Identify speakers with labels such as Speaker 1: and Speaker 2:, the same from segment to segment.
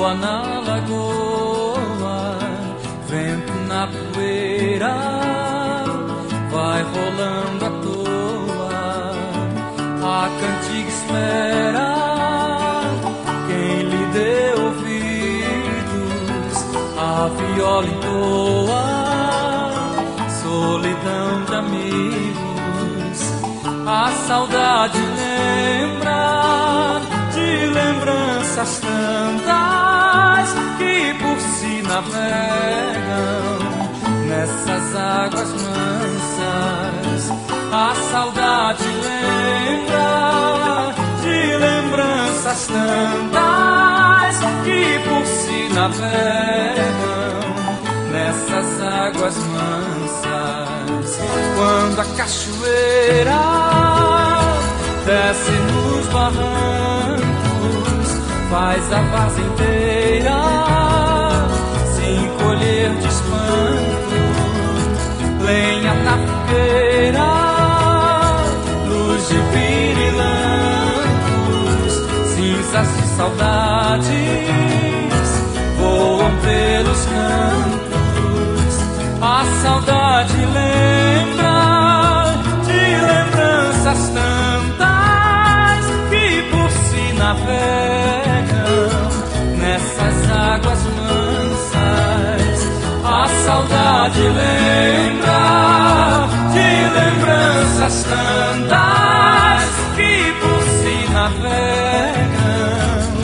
Speaker 1: lua na lagoa, vento na poeira, vai rolando à toa. A cantiga espera quem lhe dê ouvidos, a viola entoa, solidão de amigos. A saudade lembra de lembranças tantas que por si navegam nessas águas mansas. A saudade lembra de lembranças tantas que por si navegam nessas águas mansas. Quando a cachoeira desce nos barrancos, faz a vaza inteira se encolher de espanto. Lenha na fogueira, luz de pirilampos, cinzas de saudades voam pelos campos. A saudade lembra de lembranças tantas que por si navegam nessas águas mansas. A saudade lembra de lembranças tantas que por si navegam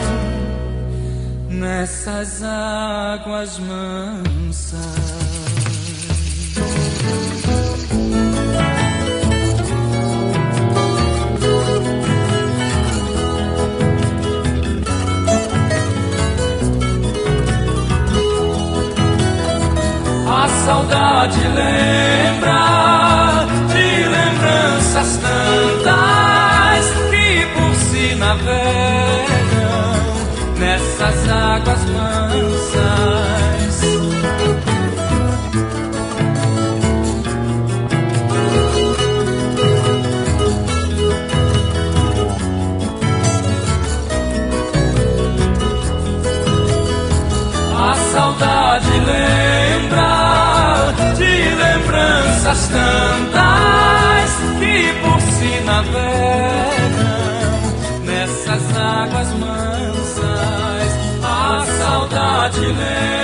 Speaker 1: nessas águas mansas. A saudade lembra de lembranças tantas que por si navegam nessas águas mansas. A saudade lembra de lembranças tantas que por si navegam nessas águas mansas. A saudade lembra